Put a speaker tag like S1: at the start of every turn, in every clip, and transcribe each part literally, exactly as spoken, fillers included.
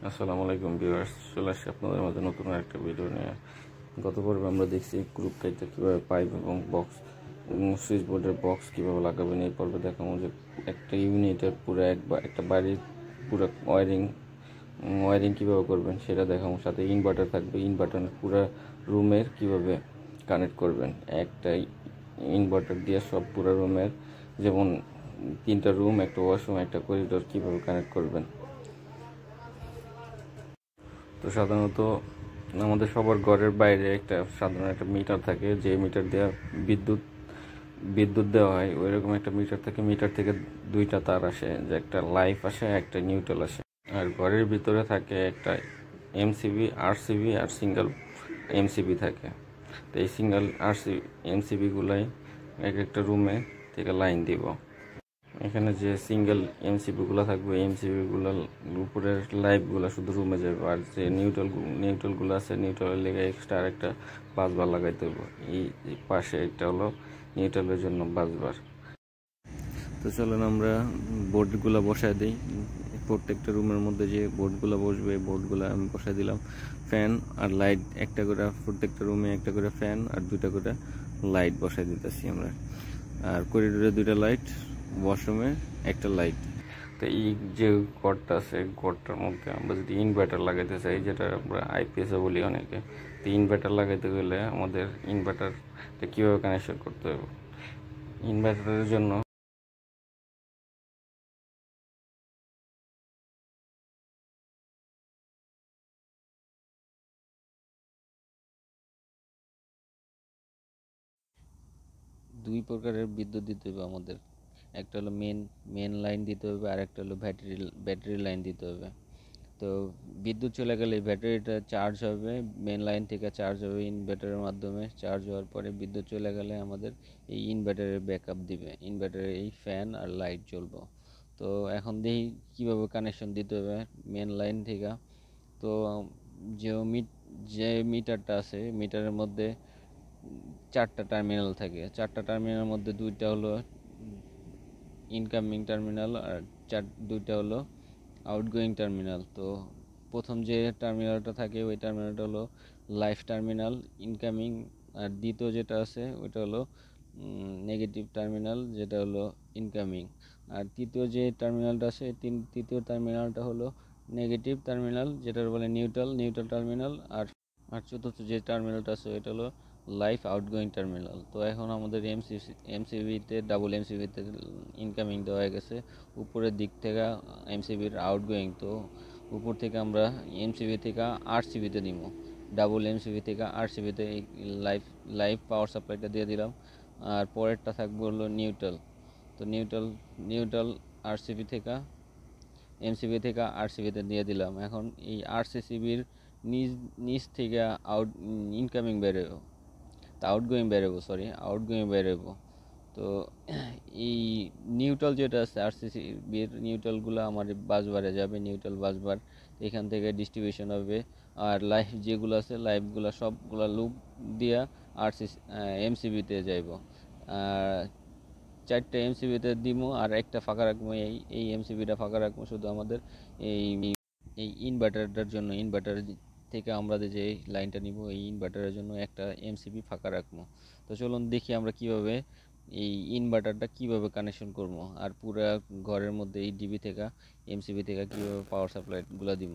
S1: আসসালামু আলাইকুম ভিউয়ার্স, চলে আসছি আপনাদের মাঝে নতুন একটা ভিডিও নিয়ে। গত পর্বে আমরা দেখছি গ্রুপ কাইতে কীভাবে পাইপ এবং বক্স সুইচ বোর্ডের বক্স কীভাবে লাগাবেন। এই পর্বে দেখাবো যে একটা ইউনিটের পুরো এক বা একটা বাড়ির পুরো ওয়ারিং ওয়ারিং কীভাবে করবেন সেটা দেখাবো। সাথে ইনভার্টার থাকবে, ইনভার্টার পুরো রুমের কীভাবে কানেক্ট করবেন। একটা ইনভার্টার দিয়ে সব পুরো রুমের, যেমন তিনটা রুম, একটা ওয়াশরুম, একটা করিডোর কীভাবে কানেক্ট করবেন। তো সাধারণত আমাদের সবার ঘরের বাইরে একটা সাধারণ একটা মিটার থাকে, যে মিটার দেওয়া বিদ্যুৎ বিদ্যুৎ দেওয়া হয়। ওই রকম একটা মিটার থাকে। মিটার থেকে দুইটা তার আসে, যে একটা লাইফ আসে, একটা নিউট্রাল আসে। আর ঘরের ভিতরে থাকে একটা এমসিবি, আরসিবি আর সিঙ্গেল এমসিবি থাকে। তো এই সিঙ্গেল আরসি এমসিবিগুলাই এক একটা রুমে থেকে লাইন দিব। এখানে যে সিঙ্গেল এমসিবিগুলো থাকবে, এমসিবিগুলো উপরের লাইভগুলো শুধু রুমে যাবে, আর যে নিউট্রাল নিউট্রালগুলো আছে নিউট্রালের লেগে এক্সট্রা আরেকটা বাসবার লাগাইতে হবে। এই পাশে একটা হলো নিউট্রালের জন্য বাসবার। তো চলেন আমরা বোর্ডগুলো বসায় দিই। প্রত্যেকটা রুমের মধ্যে যে বোর্ডগুলো বসবে, বোর্ডগুলো আমি বসাই দিলাম। ফ্যান আর লাইট একটা করে, প্রত্যেকটা রুমে একটা করে ফ্যান আর দুইটা করে লাইট বসাই দিতেছি আমরা। আর করিডোরে দুইটা লাইট, ওয়াশরুমে একটা লাইট। তো এই যে ঘরটা আছে, ঘরটার মধ্যে আমরা যদি ইনভার্টার লাগাইতে চাই, যেটা আমরা আইপিএসে বলি অনেকে, তো ইনভার্টার লাগাইতে গেলে আমাদের ইনভার্টারটা কীভাবে কানেকশন করতে হবে। ইনভার্টারের জন্য দুই প্রকারের বিদ্যুৎ দিতে হবে আমাদের। একটা হলো মেন মেন লাইন দিতে হবে, আর একটা হলো ব্যাটারি ব্যাটারি লাইন দিতে হবে। তো বিদ্যুৎ চলে গেলে ব্যাটারিটা চার্জ হবে, মেন লাইন থেকে চার্জ হবে ইনভার্টারের মাধ্যমে। চার্জ হওয়ার পরে বিদ্যুৎ চলে গেলে আমাদের এই ইনভার্টারের ব্যাকআপ দিবে, ইনভার্টারের এই ফ্যান আর লাইট জ্বলবো। তো এখন দেখি কীভাবে কানেকশন দিতে হবে মেন লাইন থেকে। তো যে মিট যে মিটারটা আছে, মিটারের মধ্যে চারটা টার্মিনাল থাকে। চারটা টার্মিনালের মধ্যে দুইটা হলো ইনকামিং টার্মিনাল আর চার দুইটা হলো আউটগোয়িং টার্মিনাল। তো প্রথম যে টার্মিনালটা থাকে ওই টার্মিনালটা হলো লাইফ টার্মিনাল ইনকামিং, আর দ্বিতীয় যেটা আছে ওইটা হলো নেগেটিভ টার্মিনাল, যেটা হলো ইনকামিং। আর তৃতীয় যে টার্মিনালটা আছে, তিন তৃতীয় টার্মিনালটা হলো নেগেটিভ টার্মিনাল, যেটা বলে নিউট্রাল নিউট্রাল টার্মিনাল। আর আর চতুর্থ যে টার্মিনালটা আছে ওইটা হলো লাইফ আউটগোয়িং টার্মিনাল। তো এখন আমাদের এমসিসি এমসিবিতে ডাবল এমসিবিতে ইনকামিং দেওয়া হয়ে গেছে, উপরের দিক থেকে এমসিবির আউটগোয়িং। তো উপর থেকে আমরা এমসিবি থেকে আরসিবিতে দিব, ডাবল এমসিবি থেকে আরসিবিতে লাইফ লাইফ পাওয়ার সাপ্লাইটা দিয়ে দিলাম। আর পরেরটা থাকবে হলো নিউট্রাল। তো নিউট্রাল নিউট্রাল আরসিবি থেকে এমসিবি থেকে আরসিবিতে দিয়ে দিলাম। এখন এই আরসিসিবির নিচ নিচ থেকে আউট ইনকামিং বেরোবো, তা আউটগোয়িং বেরোবো, সরি আউটগোয়িং বেরোবো। তো এই নিউট্রাল যেটা আছে আরসিসিবির নিউট্রালগুলো আমার বাসবারে যাবে, নিউট্রাল বাসবার এখান থেকে ডিস্ট্রিবিউশন হবে। আর লাইফ যেগুলো আছে লাইফগুলো সবগুলো লুপ দিয়া আরসি এমসিবিতে যাইব। আর চারটে এমসিবিতে দিব আর একটা ফাঁকা রাখবো। এই এই এমসিবিটা ফাঁকা রাখবো শুধু আমাদের এই এই ইনভার্টারটার জন্য। ইনভার্টার থেকে আমরা যে লাইনটা নিব এই ইনভার্টারের জন্য একটা এমসিবি ফাঁকা রাখবো। তো চলুন দেখি আমরা কিভাবে এই ইনভার্টারটা কিভাবে কানেকশন করব, আর পুরো ঘরের মধ্যে এই ডিবি থেকে এমসিবি থেকে কীভাবে পাওয়ার সাপ্লাইগুলো দিব।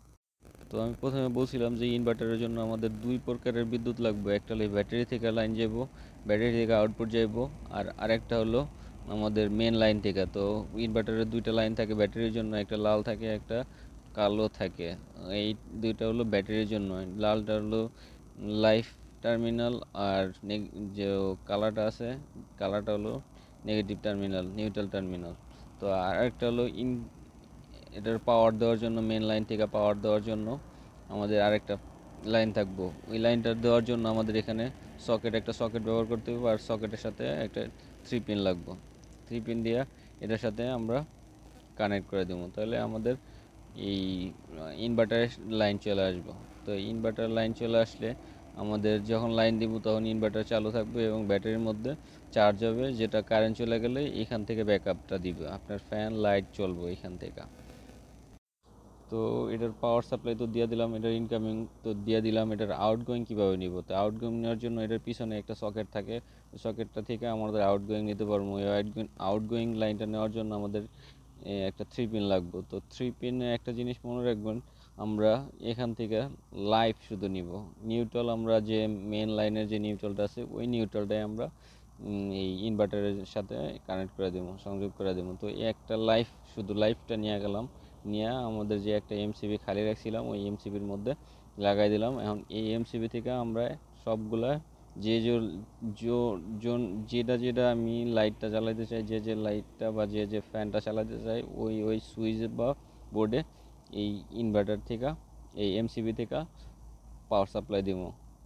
S1: তো আমি প্রথমে বলছিলাম যে ইনভার্টারের জন্য আমাদের দুই প্রকারের বিদ্যুৎ লাগবে। একটা হলো ব্যাটারি থেকে লাইন যাব, ব্যাটারি থেকে আউটপুট যাব, আর আরেকটা হলো আমাদের মেন লাইন থেকে। তো ইনভার্টারের দুইটা লাইন থাকে ব্যাটারির জন্য, একটা লাল থাকে একটা কালো থাকে। এই দুইটা হলো ব্যাটারির জন্য, লালটা হলো লাইফ টার্মিনাল, আর যে কালারটা আছে কালারটা হলো নেগেটিভ টার্মিনাল নিউট্রাল টার্মিনাল। তো আর একটা হলো ইন এটার পাওয়ার দেওয়ার জন্য, মেন লাইন থেকে পাওয়ার দেওয়ার জন্য আমাদের আরেকটা লাইন থাকবো। ওই লাইনটা দেওয়ার জন্য আমাদের এখানে সকেট একটা সকেট ব্যবহার করতে হবে, আর সকেটের সাথে একটা থ্রি পিন লাগবো। থ্রি পিন দিয়ে এটার সাথে আমরা কানেক্ট করে দেবো, তাহলে আমাদের এই ইনভার্টারের লাইন চলে আসবো। তো ইনভার্টার লাইন চলে আসলে আমাদের যখন লাইন দিব তখন ইনভার্টার চালু থাকবে এবং ব্যাটারির মধ্যে চার্জ হবে, যেটা কারেন্ট চলে গেলে এখান থেকে ব্যাকআপটা দিবে, আপনার ফ্যান লাইট চলবে এখান থেকে। তো এটার পাওয়ার সাপ্লাই তো দিয়ে দিলাম, এটার ইনকামিং তো দিয়ে দিলাম, এটার আউটগোয়িং কীভাবে নিব? তো আউটগোয়িং নেওয়ার জন্য এটার পিছনে একটা সকেট থাকে, সকেটটা থেকে আমাদের আউটগোয়িং নিতে পারবো। এই আউটগোয়িং লাইনটা নেওয়ার জন্য আমাদের একটা থ্রি পিন লাগবে। তো থ্রি পিনে একটা জিনিস মনে রাখবেন, আমরা এখান থেকে লাইভ শুধু নিব, নিউট্রাল আমরা যে মেন লাইনের যে নিউট্রালটা আছে ওই নিউট্রালটাই আমরা এই ইনভার্টারের সাথে কানেক্ট করে দেবো, সংযোগ করে দেবো। তো এই একটা লাইভ শুধু লাইভটা নিয়ে গেলাম, নিয়ে আমাদের যে একটা এমসিবি খালি রাখছিলাম ওই এমসিবির মধ্যে লাগাই দিলাম। এখন এই এমসিবি থেকে আমরা সবগুলা যে জন যেটা যেটা আমি লাইটটা চালাতে চাই, যে যে লাইটটা বা যে যে ফ্যানটা চালাতে চাই ওই ওই সুইচ বা বোর্ডে এই ইনভার্টার থেকে এই এমসিবি থেকে পাওয়ার সাপ্লাই দিব।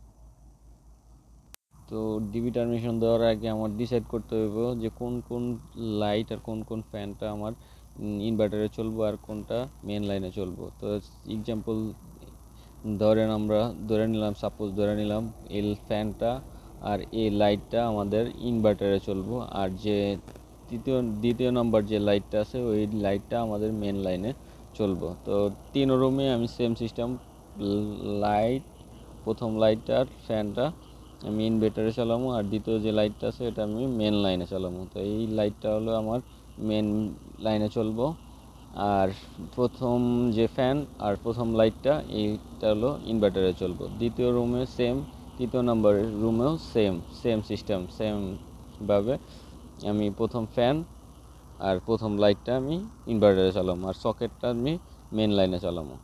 S1: তো ডিবি টার্মিনেশন দেওয়ার আগে আমার ডিসাইড করতে হইব যে কোন কোন লাইট আর কোন কোন ফ্যানটা আমার ইনভার্টারে চলবো আর কোনটা মেন লাইনে চলবো। তো এক্সাম্পল ধরেন আমরা ধরে নিলাম, সাপোজ ধরে নিলাম এই ফ্যানটা আর এই লাইটটা আমাদের ইনভার্টারে চলবো, আর যে তৃতীয় দ্বিতীয় নম্বর যে লাইটটা আছে ওই লাইটটা আমাদের মেন লাইনে চলবো। তো তিন রুমে আমি সেম সিস্টেম, লাইট প্রথম লাইটটা আর ফ্যানটা আমি ইনভার্টারে চালাবো, আর দ্বিতীয় যে লাইটটা আছে এটা আমি মেন লাইনে চালাবো। তো এই লাইটটা হলো আমার মেন লাইনে চলবো, আর প্রথম যে ফ্যান আর প্রথম লাইটটা এইটা হলো ইনভার্টারে চলবো। দ্বিতীয় রুমে সেম, তৃতীয় নম্বরের রুমেও সেম সেম সিস্টেম, সেমভাবে আমি প্রথম ফ্যান আর প্রথম লাইটটা আমি ইনভার্টারে চালাবো, আর সকেটটা আমি মেন লাইনে চালাবো।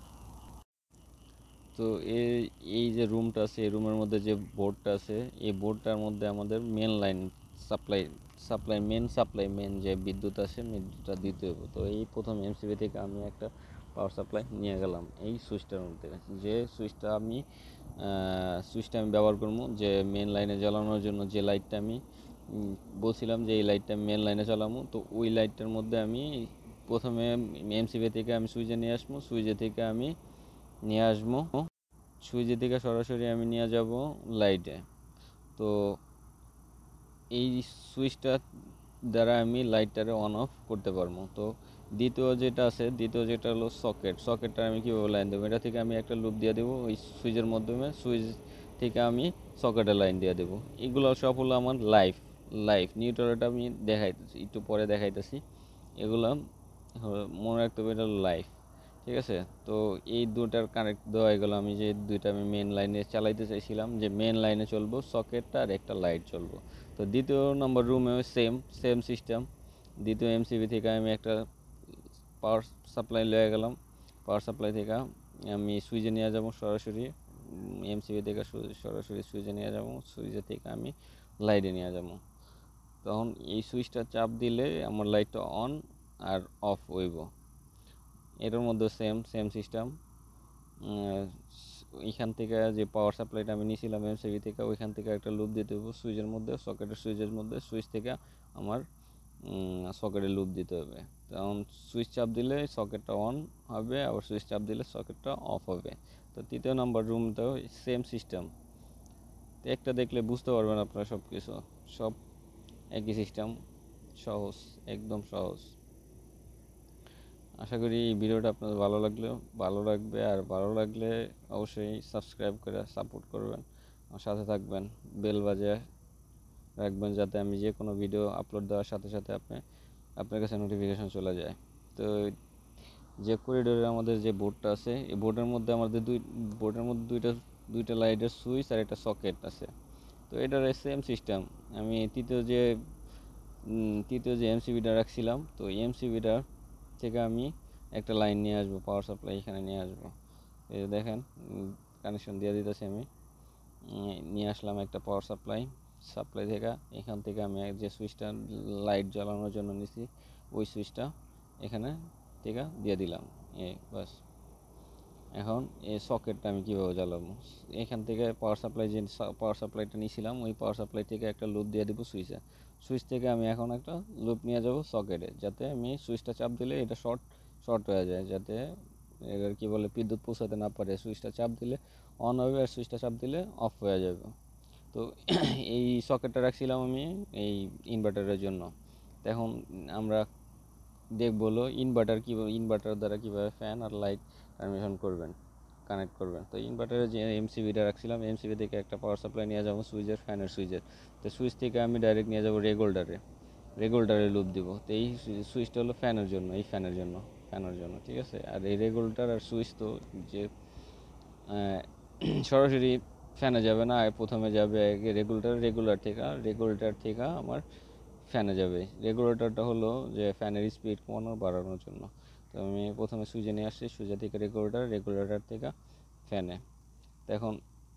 S1: তো এই এই যে রুমটা আছে এই রুমের মধ্যে যে বোর্ডটা আছে এই বোর্ডটার মধ্যে আমাদের main line supply supply main supply main যে বিদ্যুৎ আছে বিদ্যুৎটা দিতে হবে। তো এই প্রথম এমসিবি থেকে আমি একটা পাওয়ার সাপ্লাই নিয়ে গেলাম এই সুইচটার মধ্যে, যে সুইচটা আমি সুইচটা আমি ব্যবহার করবো যে মেন লাইনে জ্বালানোর জন্য। যে লাইটটা আমি বলছিলাম যে এই লাইটটা মেন লাইনে চালাবো, তো ওই লাইটটার মধ্যে আমি প্রথমে এমসিবি থেকে আমি সুইচে নিয়ে আসবো, সুইচে থেকে আমি নিয়ে আসবো সুইচে থেকে সরাসরি আমি নিয়ে যাব লাইটে। তো এই সুইচটা দ্বারা আমি লাইটটারে অন অফ করতে পারবো। তো দ্বিতীয় যেটা আছে, দ্বিতীয় যেটা হলো সকেট, সকেটটা আমি কীভাবে লাইন দেবো? এটা থেকে আমি একটা লুপ দিয়ে দেবো ওই সুইচের মাধ্যমে, সুইচ থেকে আমি সকেটে লাইন দিয়ে দেবো। এগুলো সব হলো আমার লাইফ লাইফ নিউট্রালটা আমি দেখাইতেছি, একটু পরে দেখাইতেছি। এগুলো মনে রাখতে হবে, এটা লাইফ, ঠিক আছে। তো এই দুটার কানেক্ট দেওয়া হয়ে গেল, আমি যে দুইটা আমি মেন লাইনে চালাইতে চাইছিলাম যে মেন লাইনে চলবো সকেটটা আর একটা লাইট চলবো। তো দ্বিতীয় নম্বর রুমেও সেম সেম সিস্টেম, দ্বিতীয় এমসিবি থেকে আমি একটা পাওয়ার সাপ্লাই লয়ে গেলাম, পাওয়ার সাপ্লাই থেকে আমি সুইচে নিয়ে যাব সরাসরি, এমসিবি থেকে সরাসরি সুইচে নিয়ে যাব, সুইচে থেকে আমি লাইটে নিয়ে যাব। তখন এই সুইচটা চাপ দিলে আমার লাইটটা অন আর অফ হইব। এটার মধ্যে সেম সেম সিস্টেম, এইখান থেকে যে পাওয়ার সাপ্লাইটা আমি নিয়েছিলাম এমসিবি থেকে ওইখান থেকে একটা লুপ দিতে হবে সুইচের মধ্যে, সকেটের সুইচের মধ্যে, সুইচ থেকে আমার সকেটে লুপ দিতে হবে। তখন সুইচ চাপ দিলে সকেটটা অন হবে, আবার সুইচ চাপ দিলে সকেটটা অফ হবে। তো তৃতীয় নাম্বার রুমটাও সেম সিস্টেম, একটা দেখলে বুঝতে পারবেন আপনারা সব কিছু, সব একই সিস্টেম, সহজ, একদম সহজ। আশা করি এই ভিডিওটা আপনাদের ভালো লাগলেও ভালো লাগবে, আর ভালো লাগলে অবশ্যই সাবস্ক্রাইব করে সাপোর্ট করবেন, আমার সাথে থাকবেন, বেল বাজিয়ে রাখবেন যাতে আমি যে কোনো ভিডিও আপলোড দেওয়ার সাথে সাথে আপনি আপনার কাছে নোটিফিকেশন চলে যায়। তো যে করিডোরে আমাদের যে বোর্ডটা আছে এই বোর্ডের মধ্যে আমাদের দুই বোর্ডের মধ্যে দুইটা দুইটা লাইটের সুইচ আর একটা সকেট আছে। তো এটার সেম সিস্টেম, আমি তৃতীয় যে তৃতীয় যে এমসিবিটা রাখছিলাম তো এমসিবিটা থেকে আমি একটা লাইন নিয়ে আসবো, পাওয়ার সাপ্লাই এখানে নিয়ে আসবো। এই যে দেখেন কানেকশন দিয়ে দিতেছি, আমি নিয়ে আসলাম একটা পাওয়ার সাপ্লাই, সাপ্লাই থেকে এখান থেকে আমি যে সুইচটা লাইট জ্বালানোর জন্য নিছি ওই সুইচটা এখানে থেকে দিয়ে দিলাম, এই বাস। এখন এই সকেটটা আমি কীভাবে জ্বালাবো? এখান থেকে পাওয়ার সাপ্লাই যে পাওয়ার সাপ্লাইটা নিয়েছিলাম ওই পাওয়ার সাপ্লাই থেকে একটা লুপ দিয়ে দেবো সুইচে, সুইচ থেকে আমি এখন একটা লুপ নিয়ে যাব সকেটে, যাতে আমি সুইচটা চাপ দিলে এটা শর্ট শর্ট হয়ে যায়, যাতে এবার কী বলে বিদ্যুৎ পৌঁছাতে না পারে। সুইচটা চাপ দিলে অন হবে আর সুইচটা চাপ দিলে অফ হয়ে যাবে। তো এই সকেটটা রাখছিলাম আমি এই ইনভার্টারের জন্য। এখন আমরা দেখবো হলো ইনভার্টার কীভাবে ইনভার্টার দ্বারা কীভাবে ফ্যান আর লাইট টার্মিনেশন করবেন, কানেক্ট করবেন। তো ইনভার্টারে যে এমসিবিটা রাখছিলাম, এমসিবি থেকে একটা পাওয়ার সাপ্লাই নিয়ে যাবো সুইচের, ফ্যানের সুইচের। তো সুইচ থেকে আমি ডাইরেক্ট নিয়ে যাবো রেগুলেটারে, রেগুলেটারে লুপ দিব। তো এই সুইচটা হলো ফ্যানের জন্য, এই ফ্যানের জন্য, ফ্যানের জন্য, ঠিক আছে। আর এই রেগুলেটার আর সুইচ তো যে সরাসরি ফ্যানে যাবে না, প্রথমে যাবে রেগুলেটার, রেগুলার থেকে রেগুলেটার থেকে আমার ফ্যানে যাবে। রেগুলেটরটা হলো যে ফ্যানের স্পিড কমানো বাড়ানোর জন্য। তো আমি প্রথমে সুইচে নিয়ে আসছি, সুইচে থেকে রেগুলেটর, রেগুলেটর থেকে ফ্যানে। তো এখন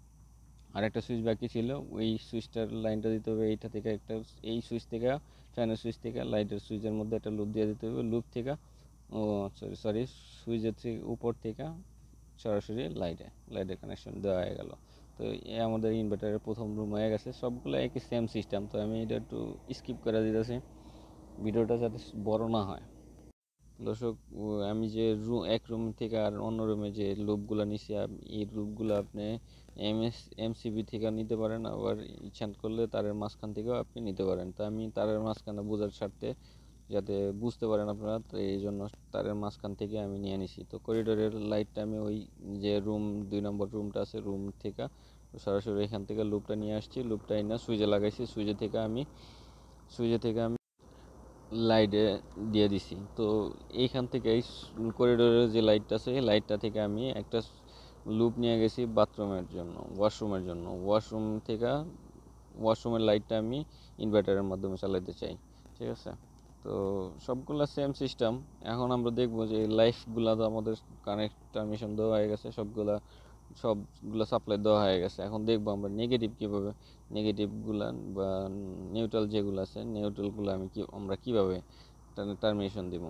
S1: আরেকটা সুইচ বাকি ছিল, ওই সুইচটার লাইনটা দিতে হবে এইটা থেকে একটা, এই সুইচ থেকে ফ্যানের সুইচ থেকে লাইটের সুইচের মধ্যে একটা লুপ দিয়ে দিতে হবে। লুপ থেকে ও সরি সরি সুইচের থেকে উপর থেকে সরাসরি লাইটে লাইটের কানেকশন দেওয়া হয়ে গেল। তো এ আমাদের ইনভার্টারের প্রথম রুম হয়ে গেছে। সবগুলো একই সেম সিস্টেম। তো আমি এটা একটু স্কিপ করে দিতেছি, ভিডিওটা যাতে বড় না হয়। দর্শক, আমি যে রুম এক রুম থেকে আর অন্য রুমে যে লুপগুলো নিছি, এই লুপগুলো আপনি এমএস এমসিবি থেকে নিতে পারেন, আবার ইচ্ছা করলে তারের মাঝখান থেকেও আপনি নিতে পারেন। তো আমি তারের মাঝখানে বোঝার স্বার্থে, যাতে বুঝতে পারেন আপনারা, তো এই জন্য তারের মাঝখান থেকে আমি নিয়ে নিছি। তো করিডোরের লাইটটা আমি ওই যে রুম দুই নম্বর রুমটা আছে, রুম থেকে সরাসরি এখান থেকে লুপটা নিয়ে আসছি, লুপটা এনে সুইচে লাগাইছি, সুইচে থেকে আমি সুইচে থেকে আমি লাইটে দিয়ে দিছি। তো এইখান থেকে এই করিডোরের যে লাইটটা আছে, এই লাইটটা থেকে আমি একটা লুপ নিয়ে গেছি বাথরুমের জন্য, ওয়াশরুমের জন্য। ওয়াশরুম থেকে ওয়াশরুমের লাইটটা আমি ইনভার্টারের মাধ্যমে চালাতে চাই, ঠিক আছে। তো সবগুলা সেম সিস্টেম। এখন আমরা দেখবো যে লাইফগুলা তো আমাদের কানেক্ট টার্মিনেশন দেওয়া হয়ে গেছে, সবগুলা সবগুলো সাপ্লাই দেওয়া হয়ে গেছে। এখন দেখবো আমরা নেগেটিভ কীভাবে, নেগেটিভগুলা বা নিউট্রাল যেগুলো আছে, নিউট্রালগুলো আমি কি আমরা কীভাবে টার্মিনেশন দিব।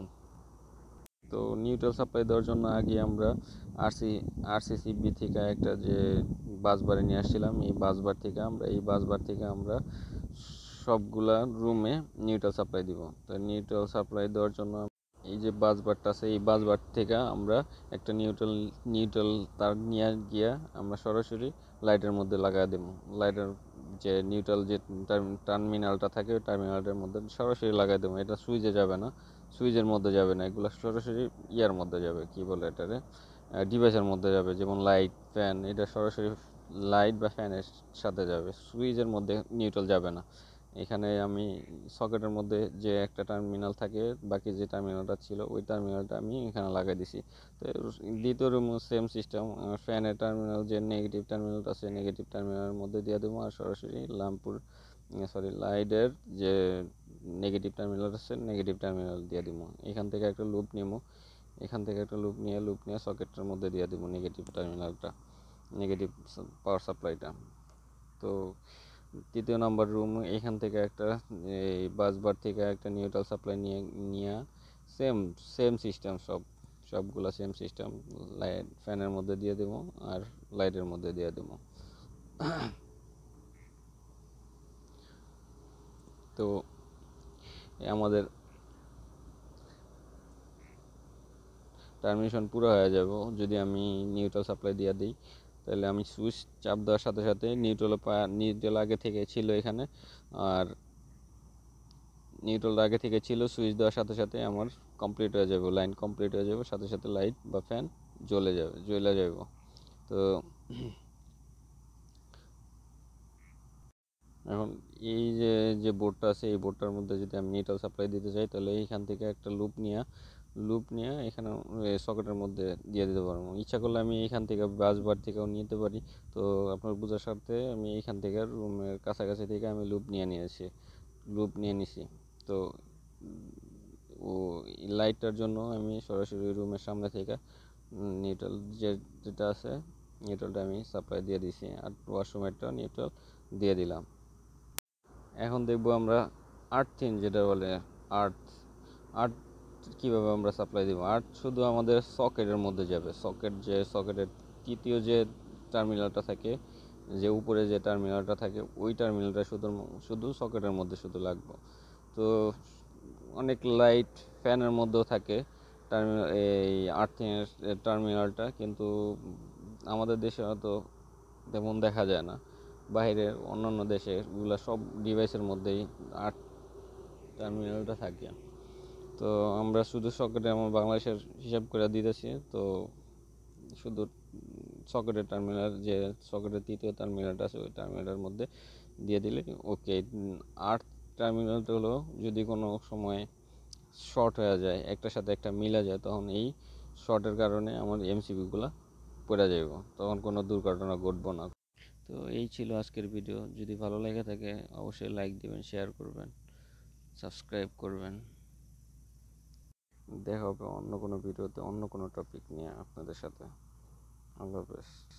S1: তো নিউট্রাল সাপ্লাই দেওয়ার জন্য আগে আমরা আরসি আরসিসিবি থেকে একটা যে বাসবারে নিয়ে আসছিলাম, এই বাসবার থেকে আমরা এই বাসবার থেকে আমরা সবগুলা রুমে নিউট্রাল সাপ্লাই দিব। তো নিউট্রাল সাপ্লাই দেওয়ার জন্য এই যে বাসবারটা আছে, এই বাসবার থেকে আমরা একটা নিউট্রাল নিউট্রাল তার নিয়ে গিয়ে আমরা সরাসরি লাইটের মধ্যে লাগাই দেব। লাইটের যে নিউট্রাল যে টার্মিনালটা থাকে, ওই টার্মিনালটার মধ্যে সরাসরি লাগাই দেবো। এটা সুইচে যাবে না, সুইচের মধ্যে যাবে না, এগুলো সরাসরি ইয়ার মধ্যে যাবে, কি বলে এটারে, ডিভাইসের মধ্যে যাবে। যেমন লাইট, ফ্যান, এটা সরাসরি লাইট বা ফ্যানের সাথে যাবে, সুইচের মধ্যে নিউট্রাল যাবে না। এখানে আমি সকেটের মধ্যে যে একটা টার্মিনাল থাকে, বাকি যে টার্মিনালটা ছিল ওই টার্মিনালটা আমি এখানে লাগাই দিছি। তো দ্বিতীয় রুম সেম সিস্টেম, ফ্যানের টার্মিনাল যে নেগেটিভ টার্মিনালটা আছে, নেগেটিভ টার্মিনালের মধ্যে দিয়ে দেবো, আর সরাসরি ল্যাম্পুর সরি লাইটের যে নেগেটিভ টার্মিনাল আছে, নেগেটিভ টার্মিনাল দিয়ে দিব। এখান থেকে একটা লুপ নিব, এখান থেকে একটা লুপ নিয়ে লুপ নিয়ে সকেটের মধ্যে দিয়ে দেবো নেগেটিভ টার্মিনালটা, নেগেটিভ পাওয়ার সাপ্লাইটা। তো তৃতীয় নাম্বার রুম, এখান থেকে একটা এই বাসবার থেকে একটা নিউট্রাল সাপ্লাই নিয়ে নিয়ে সেম সেম সিস্টেম, সব সবগুলো সেম সিস্টেম, লাইট ফ্যানের মধ্যে দিয়ে দেবো আর লাইটের মধ্যে দিয়ে দেবো। তো আমাদের টার্মিনেশন পুরো হয়ে যাব যদি আমি নিউট্রাল সাপ্লাই দিয়ে দিই। তাহলে আমি সুইচ চাপ দেওয়ার সাথে সাথে নিউট্রাল নিউট্রাল আগে থেকে ছিল এখানে, আর নিউট্রাল আগে থেকে ছিল, সুইচ দেওয়ার সাথে সাথে আমার কমপ্লিট হয়ে যাবে, লাইন কমপ্লিট হয়ে যাবে, সাথে সাথে লাইট বা ফ্যান জ্বলে যাবে জ্বলে যাব। তো এখন এই যে যে বোর্ডটা আছে, এই বোর্ডটার মধ্যে যদি আমি নিউট্রাল সাপ্লাই দিতে চাই, তাহলে এইখান থেকে একটা লুপ নিয়ে লুপ নিয়ে এখানে সকেটের মধ্যে দিয়ে দিতে পারবো। ইচ্ছা করলে আমি এইখান থেকে বাসবার থেকেও নিতে পারি। তো আপনার বোঝার স্বার্থে আমি এইখান থেকে রুমের কাছাকাছি থেকে আমি লুপ নিয়ে নিয়েছি লুপ নিয়ে নিছি। তো ও লাইটটার জন্য আমি সরাসরি রুমের সামনে থেকে নিউট্রাল যে যেটা আছে, নিউট্রালটা আমি সাপ্লাই দিয়ে দিছি, আর ওয়াশরুমেরটা নিউট্রাল দিয়ে দিলাম। এখন দেখব আমরা আর্থিং, যেটা বলে আর্থ আর্থ কীভাবে আমরা সাপ্লাই দেবো। আর্থ শুধু আমাদের সকেটের মধ্যে যাবে, সকেট যে সকেটের তৃতীয় যে টার্মিনালটা থাকে, যে উপরে যে টার্মিনালটা থাকে, ওই টার্মিনালটা শুধু শুধু সকেটের মধ্যে শুধু লাগবে। তো অনেক লাইট ফ্যানের মধ্যেও থাকে টার্মিনাল, এই আর্থিংয়ের টার্মিনালটা, কিন্তু আমাদের দেশে হয়তো তেমন দেখা যায় না। বাইরের অন্যান্য দেশে এগুলো সব ডিভাইসের মধ্যেই আর্থ টার্মিনালটা থাকে। তো আমরা শুধু সকেটে আমার বাংলাদেশের হিসাব করে দিতেছি। তো শুধু সকেটের টার্মিনাল, যে সকেটের তৃতীয় টার্মিনালটা আছে ওই টার্মিনালের মধ্যে দিয়ে দিলে ওকে। আর্থ টার্মিনালটা হলো যদি কোনো সময় শর্ট হয়ে যায়, একটার সাথে একটা মিলা যায়, তখন এই শর্টের কারণে আমার এমসিবিগুলো পড়ে যাইব, তখন কোনো দুর্ঘটনা ঘটবো না। তো এই ছিল আজকের ভিডিও। যদি ভালো লেগে থাকে অবশ্যই লাইক দিবেন, শেয়ার করবেন, সাবস্ক্রাইব করবেন। দেখা হবে অন্য কোনো ভিডিওতে অন্য কোনো টপিক নিয়ে আপনাদের সাথে। আল্লাহ হাফেজ।